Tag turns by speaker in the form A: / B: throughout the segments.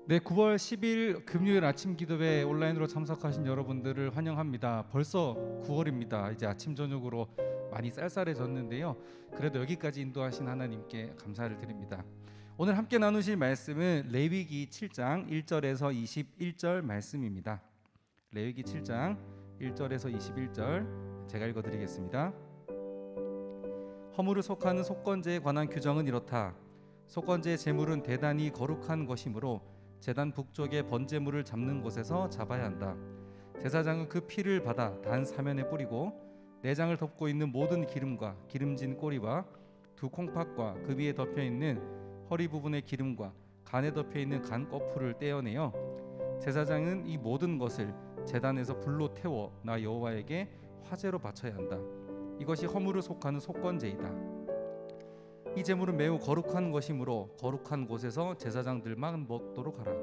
A: 네, 9월 10일 금요일 아침 기도회 온라인으로 참석하신 여러분들을 환영합니다. 벌써 9월입니다. 이제 아침 저녁으로 많이 쌀쌀해졌는데요. 그래도 여기까지 인도하신 하나님께 감사를 드립니다. 오늘 함께 나누실 말씀은 레위기 7장 1절에서 21절 말씀입니다. 레위기 7장 1절에서 21절 제가 읽어드리겠습니다. 허물을 속하는 속건제에 관한 규정은 이렇다. 속건제의 제물은 대단히 거룩한 것이므로 제단 북쪽의 번제물을 잡는 곳에서 잡아야 한다. 제사장은 그 피를 받아 단 사면에 뿌리고 내장을 덮고 있는 모든 기름과 기름진 꼬리와 두 콩팥과 그 위에 덮여 있는 허리 부분의 기름과 간에 덮여 있는 간 거풀을 떼어내어 제사장은 이 모든 것을 제단에서 불로 태워 나 여호와에게 화제로 바쳐야 한다. 이것이 허물을 속하는 속건제이다. 이 제물은 매우 거룩한 것이므로 거룩한 곳에서 제사장들만 먹도록 하라.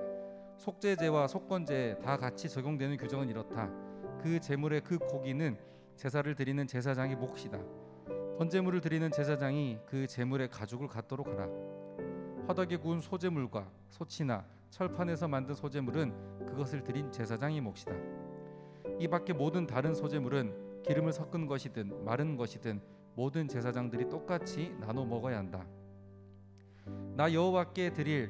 A: 속죄제와 속건제에 다 같이 적용되는 규정은 이렇다. 그 제물의 그 고기는 제사를 드리는 제사장의 몫이다. 번제물을 드리는 제사장이 그 제물의 가죽을 갖도록 하라. 화덕에 구운 소제물과 소치나 철판에서 만든 소제물은 그것을 드린 제사장의 몫이다. 이 밖에 모든 다른 소제물은 기름을 섞은 것이든 마른 것이든 모든 제사장들이 똑같이 나눠 먹어야 한다. 나 여호와에게 드릴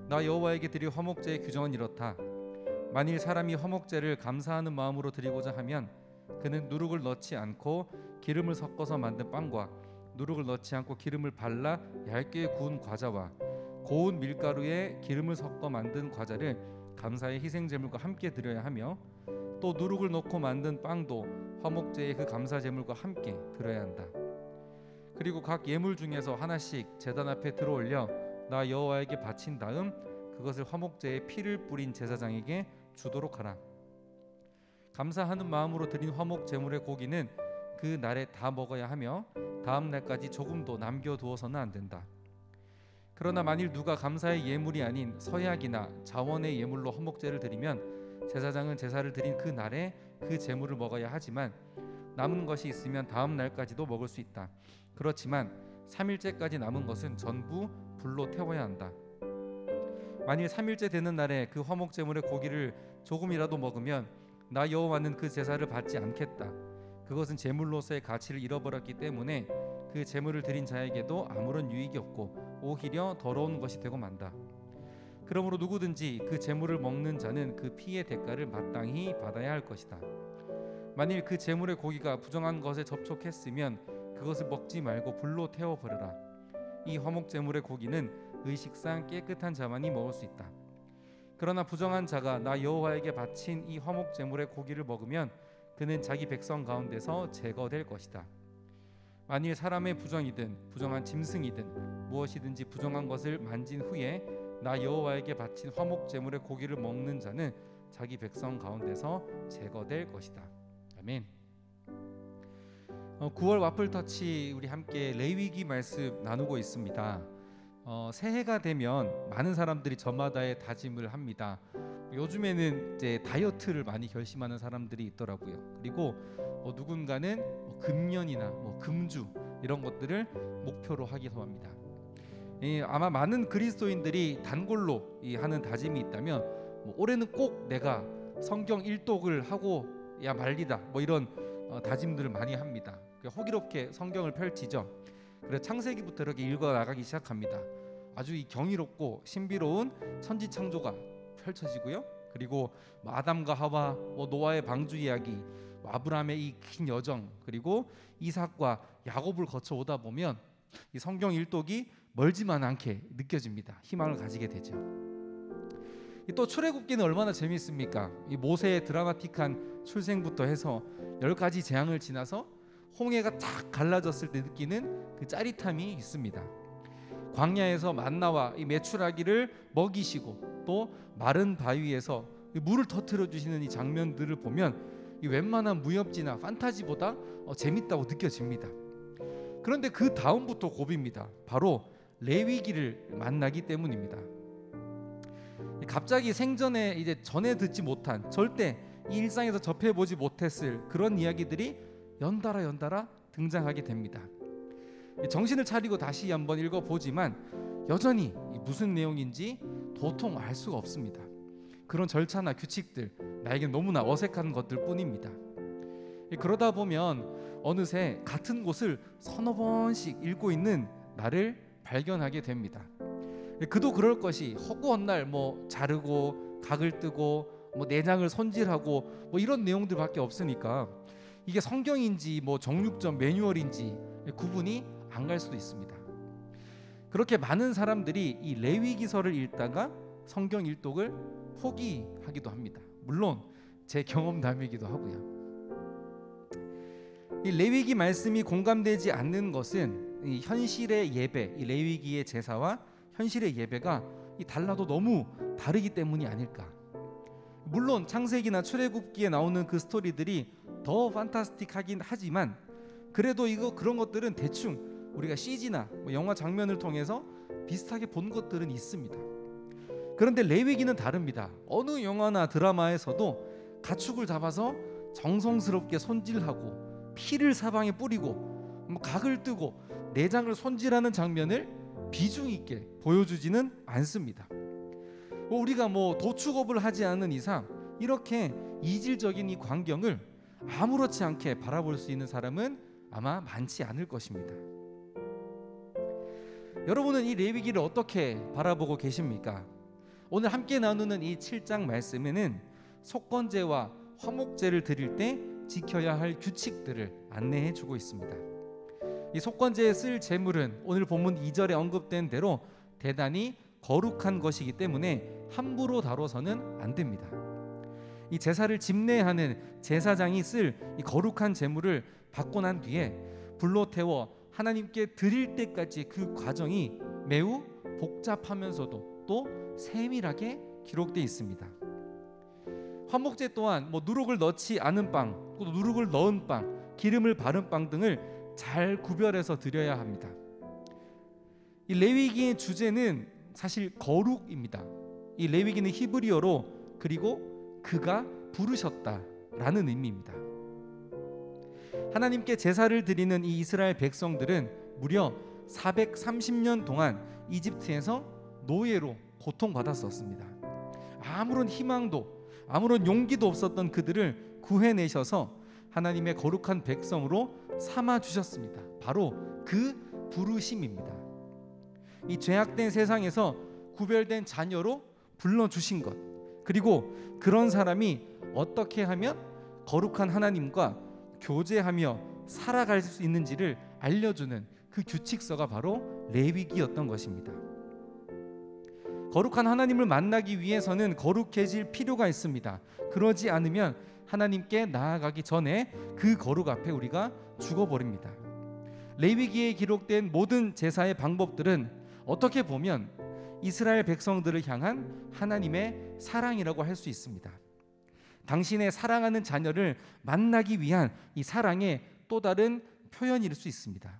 A: 화목제의 규정은 이렇다. 만일 사람이 화목제를 감사하는 마음으로 드리고자 하면 그는 누룩을 넣지 않고 기름을 섞어서 만든 빵과 누룩을 넣지 않고 기름을 발라 얇게 구운 과자와 고운 밀가루에 기름을 섞어 만든 과자를 감사의 희생제물과 함께 드려야 하며 또 누룩을 넣고 만든 빵도 화목제의 그 감사제물과 함께 드려야 한다. 그리고 각 예물 중에서 하나씩 제단 앞에 들어올려 나 여호와에게 바친 다음 그것을 화목제에 피를 뿌린 제사장에게 주도록 하라. 감사하는 마음으로 드린 화목 제물의 고기는 그 날에 다 먹어야 하며 다음 날까지 조금도 남겨두어서는 안 된다. 그러나 만일 누가 감사의 예물이 아닌 서약이나 자원의 예물로 화목제를 드리면 제사장은 제사를 드린 그 날에 그 제물을 먹어야 하지만 남은 것이 있으면 다음 날까지도 먹을 수 있다. 그렇지만 3일째까지 남은 것은 전부 불로 태워야 한다. 만일 3일째 되는 날에 그 화목제물의 고기를 조금이라도 먹으면 나 여호와는 그 제사를 받지 않겠다. 그것은 제물로서의 가치를 잃어버렸기 때문에 그 제물을 드린 자에게도 아무런 유익이 없고 오히려 더러운 것이 되고 만다. 그러므로 누구든지 그 제물을 먹는 자는 그 피의 대가를 마땅히 받아야 할 것이다. 만일 그 제물의 고기가 부정한 것에 접촉했으면 그것을 먹지 말고 불로 태워버려라. 이 화목제물의 고기는 의식상 깨끗한 자만이 먹을 수 있다. 그러나 부정한 자가 나 여호와에게 바친 이 화목제물의 고기를 먹으면 그는 자기 백성 가운데서 제거될 것이다. 만일 사람의 부정이든 부정한 짐승이든 무엇이든지 부정한 것을 만진 후에 나 여호와에게 바친 화목제물의 고기를 먹는 자는 자기 백성 가운데서 제거될 것이다. 아멘. 9월 와플터치 우리 함께 레위기 말씀 나누고 있습니다. 새해가 되면 많은 사람들이 저마다의 다짐을 합니다. 요즘에는 이제 다이어트를 많이 결심하는 사람들이 있더라고요. 그리고 누군가는 금년이나 금주 이런 것들을 목표로 하기도 합니다. 아마 많은 그리스도인들이 단골로 하는 다짐이 있다면 올해는 꼭 내가 성경 일독을 하고 야 말리다 이런 다짐들을 많이 합니다. 호기롭게 성경을 펼치죠. 그래서 창세기부터 이렇게 읽어 나가기 시작합니다. 아주 이 경이롭고 신비로운 천지 창조가 펼쳐지고요. 그리고 아담과 하와, 노아의 방주 이야기, 아브라함의 이 긴 여정, 그리고 이삭과 야곱을 거쳐 오다 보면 이 성경 일독이 멀지만 않게 느껴집니다. 희망을 가지게 되죠. 또 출애굽기는 얼마나 재미있습니까? 이 모세의 드라마틱한 출생부터 해서 10가지 재앙을 지나서 홍해가 딱 갈라졌을 때 느끼는 그 짜릿함이 있습니다. 광야에서 만나와 이 메추라기를 먹이시고 또 마른 바위에서 물을 터뜨려 주시는 이 장면들을 보면 이 웬만한 무협지나 판타지보다 재밌다고 느껴집니다. 그런데 그 다음부터 고비입니다. 바로 레위기를 만나기 때문입니다. 갑자기 생전에 이제 전에 듣지 못한, 절대 이 일상에서 접해보지 못했을 그런 이야기들이 연달아 등장하게 됩니다. 정신을 차리고 다시 한번 읽어보지만 여전히 무슨 내용인지 도통 알 수가 없습니다. 그런 절차나 규칙들 나에게 너무나 어색한 것들 뿐입니다. 그러다 보면 어느새 같은 곳을 서너 번씩 읽고 있는 나를 발견하게 됩니다. 그도 그럴 것이 허구한 날 자르고 각을 뜨고 내장을 손질하고 이런 내용들밖에 없으니까 이게 성경인지 정육점 매뉴얼인지 구분이 안 갈 수도 있습니다. 그렇게 많은 사람들이 이 레위기서를 읽다가 성경 일독을 포기하기도 합니다. 물론 제 경험담이기도 하고요. 이 레위기 말씀이 공감되지 않는 것은 이 현실의 예배, 이 레위기의 제사와 현실의 예배가 달라도 너무 다르기 때문이 아닐까. 물론 창세기나 출애굽기에 나오는 그 스토리들이 더 판타스틱하긴 하지만 그래도 그런 것들은 대충 우리가 CG나 영화 장면을 통해서 비슷하게 본 것들은 있습니다. 그런데 레위기는 다릅니다. 어느 영화나 드라마에서도 가축을 잡아서 정성스럽게 손질하고 피를 사방에 뿌리고 각을 뜨고 내장을 손질하는 장면을 비중 있게 보여주지는 않습니다. 우리가 도축업을 하지 않는 이상 이렇게 이질적인 이 광경을 아무렇지 않게 바라볼 수 있는 사람은 아마 많지 않을 것입니다. 여러분은 이 레위기를 어떻게 바라보고 계십니까? 오늘 함께 나누는 이 7장 말씀에는 속건제와 화목제를 드릴 때 지켜야 할 규칙들을 안내해 주고 있습니다. 이 속건제에 쓸 제물은 오늘 본문 2절에 언급된 대로 대단히 거룩한 것이기 때문에 함부로 다뤄서는 안 됩니다. 이 제사를 집례하는 제사장이 쓸 이 거룩한 제물을 받고 난 뒤에 불로 태워 하나님께 드릴 때까지 그 과정이 매우 복잡하면서도 또 세밀하게 기록되어 있습니다. 화목제 또한 누룩을 넣지 않은 빵, 또 누룩을 넣은 빵, 기름을 바른 빵 등을 잘 구별해서 드려야 합니다. 이 레위기의 주제는 사실 거룩입니다. 이 레위기는 히브리어로 그리고 그가 부르셨다라는 의미입니다. 하나님께 제사를 드리는 이 이스라엘 백성들은 무려 430년 동안 이집트에서 노예로 고통받았었습니다. 아무런 희망도 아무런 용기도 없었던 그들을 구해내셔서 하나님의 거룩한 백성으로 삼아주셨습니다. 바로 그 부르심입니다. 이 죄악된 세상에서 구별된 자녀로 불러주신 것, 그리고 그런 사람이 어떻게 하면 거룩한 하나님과 교제하며 살아갈 수 있는지를 알려주는 그 규칙서가 바로 레위기였던 것입니다. 거룩한 하나님을 만나기 위해서는 거룩해질 필요가 있습니다. 그러지 않으면 하나님께 나아가기 전에 그 거룩 앞에 우리가 죽어버립니다. 레위기에 기록된 모든 제사의 방법들은 어떻게 보면 이스라엘 백성들을 향한 하나님의 사랑이라고 할 수 있습니다. 당신의 사랑하는 자녀를 만나기 위한 이 사랑의 또 다른 표현일 수 있습니다.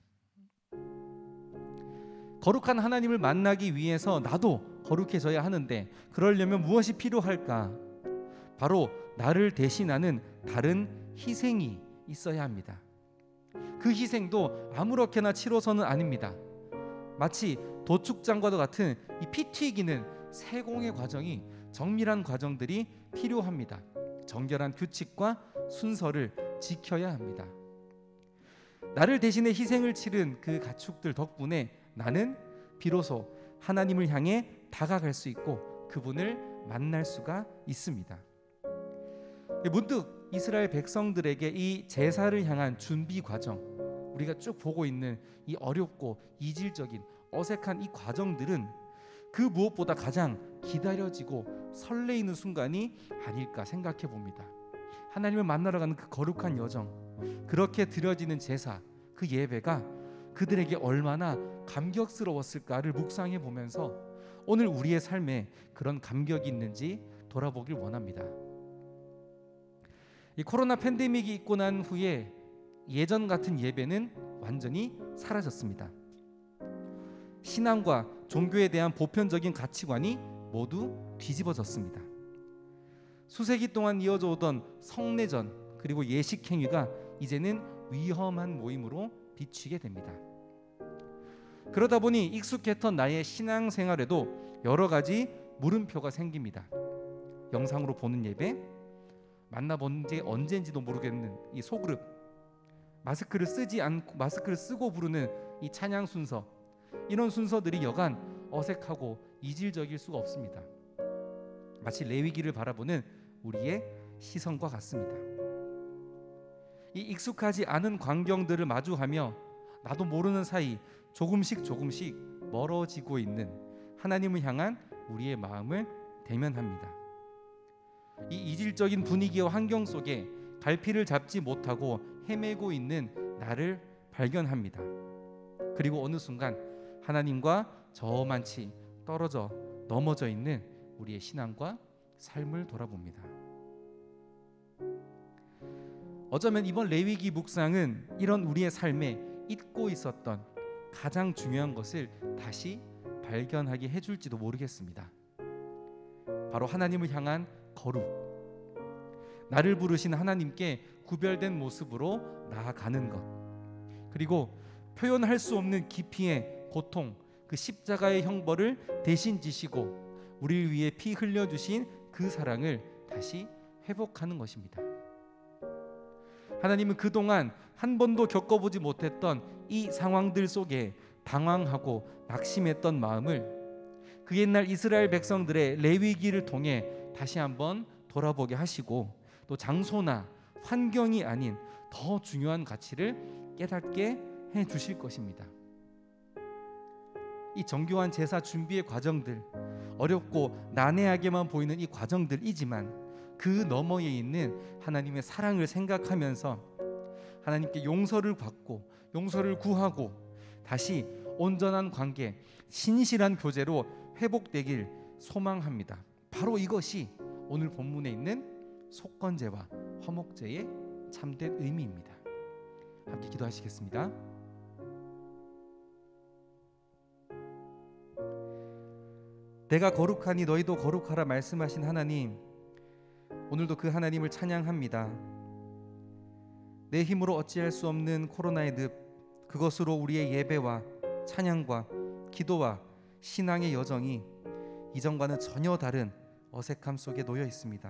A: 거룩한 하나님을 만나기 위해서 나도 거룩해져야 하는데 그러려면 무엇이 필요할까? 바로 나를 대신하는 다른 희생이 있어야 합니다. 그 희생도 아무렇게나 치러서는 아닙니다. 마치 도축장과도 같은 이 피 튀기는 세공의 과정이 정밀한 과정들이 필요합니다. 정결한 규칙과 순서를 지켜야 합니다. 나를 대신해 희생을 치른 그 가축들 덕분에 나는 비로소 하나님을 향해 다가갈 수 있고 그분을 만날 수가 있습니다. 문득 이스라엘 백성들에게 이 제사를 향한 준비 과정, 우리가 쭉 보고 있는 이 어렵고 이질적인 어색한 이 과정들은 그 무엇보다 가장 기다려지고 설레이는 순간이 아닐까 생각해 봅니다. 하나님을 만나러 가는 그 거룩한 여정, 그렇게 드려지는 제사, 그 예배가 그들에게 얼마나 감격스러웠을까를 묵상해 보면서 오늘 우리의 삶에 그런 감격이 있는지 돌아보길 원합니다. 이 코로나 팬데믹이 있고 난 후에 예전 같은 예배는 완전히 사라졌습니다. 신앙과 종교에 대한 보편적인 가치관이 모두 뒤집어졌습니다. 수세기 동안 이어져 오던 성례전 그리고 예식 행위가 이제는 위험한 모임으로 비추게 됩니다. 그러다 보니 익숙했던 나의 신앙생활에도 여러 가지 물음표가 생깁니다. 영상으로 보는 예배, 만나본 지 언제인지도 모르겠는 이 소그룹, 마스크를 쓰고 부르는 이 찬양 순서, 이런 순서들이 여간 어색하고 이질적일 수가 없습니다. 마치 레위기를 바라보는 우리의 시선과 같습니다. 이 익숙하지 않은 광경들을 마주하며 나도 모르는 사이 조금씩 멀어지고 있는 하나님을 향한 우리의 마음을 대면합니다. 이 이질적인 분위기와 환경 속에 갈피를 잡지 못하고 헤매고 있는 나를 발견합니다. 그리고 어느 순간 하나님과 저만치 떨어져 넘어져 있는 우리의 신앙과 삶을 돌아봅니다. 어쩌면 이번 레위기 묵상은 이런 우리의 삶에 잊고 있었던 가장 중요한 것을 다시 발견하게 해줄지도 모르겠습니다. 바로 하나님을 향한 거룩, 나를 부르신 하나님께 구별된 모습으로 나아가는 것, 그리고 표현할 수 없는 깊이의 고통, 그 십자가의 형벌을 대신 지시고 우리를 위해 피 흘려주신 그 사랑을 다시 회복하는 것입니다. 하나님은 그동안 한 번도 겪어보지 못했던 이 상황들 속에 당황하고 낙심했던 마음을 그 옛날 이스라엘 백성들의 레위기를 통해 다시 한번 돌아보게 하시고, 또 장소나 환경이 아닌 더 중요한 가치를 깨닫게 해 주실 것입니다. 이 정교한 제사 준비의 과정들, 어렵고 난해하게만 보이는 이 과정들이지만 그 너머에 있는 하나님의 사랑을 생각하면서 하나님께 용서를 받고 용서를 구하고 다시 온전한 관계, 신실한 교제로 회복되길 소망합니다. 바로 이것이 오늘 본문에 있는 속건제와 화목제의 참된 의미입니다. 함께 기도하시겠습니다. 내가 거룩하니 너희도 거룩하라 말씀하신 하나님, 오늘도 그 하나님을 찬양합니다. 내 힘으로 어찌할 수 없는 코로나의 늪, 그것으로 우리의 예배와 찬양과 기도와 신앙의 여정이 이전과는 전혀 다른 어색함 속에 놓여 있습니다.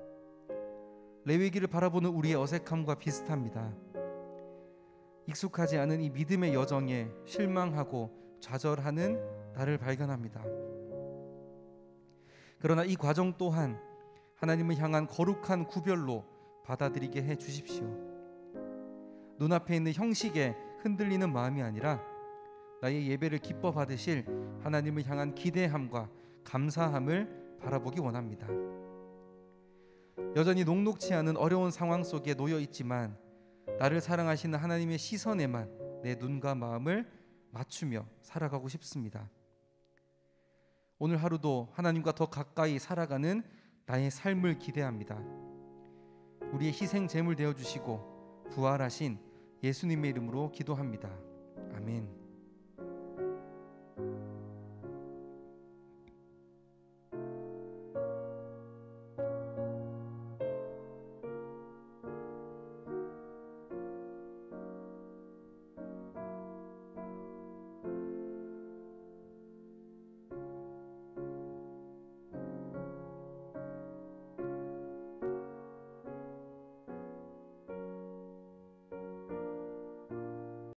A: 레위기를 바라보는 우리의 어색함과 비슷합니다. 익숙하지 않은 이 믿음의 여정에 실망하고 좌절하는 나를 발견합니다. 그러나 이 과정 또한 하나님을 향한 거룩한 구별로 받아들이게 해 주십시오. 눈앞에 있는 형식에 흔들리는 마음이 아니라 나의 예배를 기뻐 받으실 하나님을 향한 기대함과 감사함을 바라보기 원합니다. 여전히 녹록치 않은 어려운 상황 속에 놓여 있지만 나를 사랑하시는 하나님의 시선에만 내 눈과 마음을 맞추며 살아가고 싶습니다. 오늘 하루도 하나님과 더 가까이 살아가는 나의 삶을 기대합니다. 우리의 희생 제물 되어 주시고 부활하신 예수님의 이름으로 기도합니다. 아멘.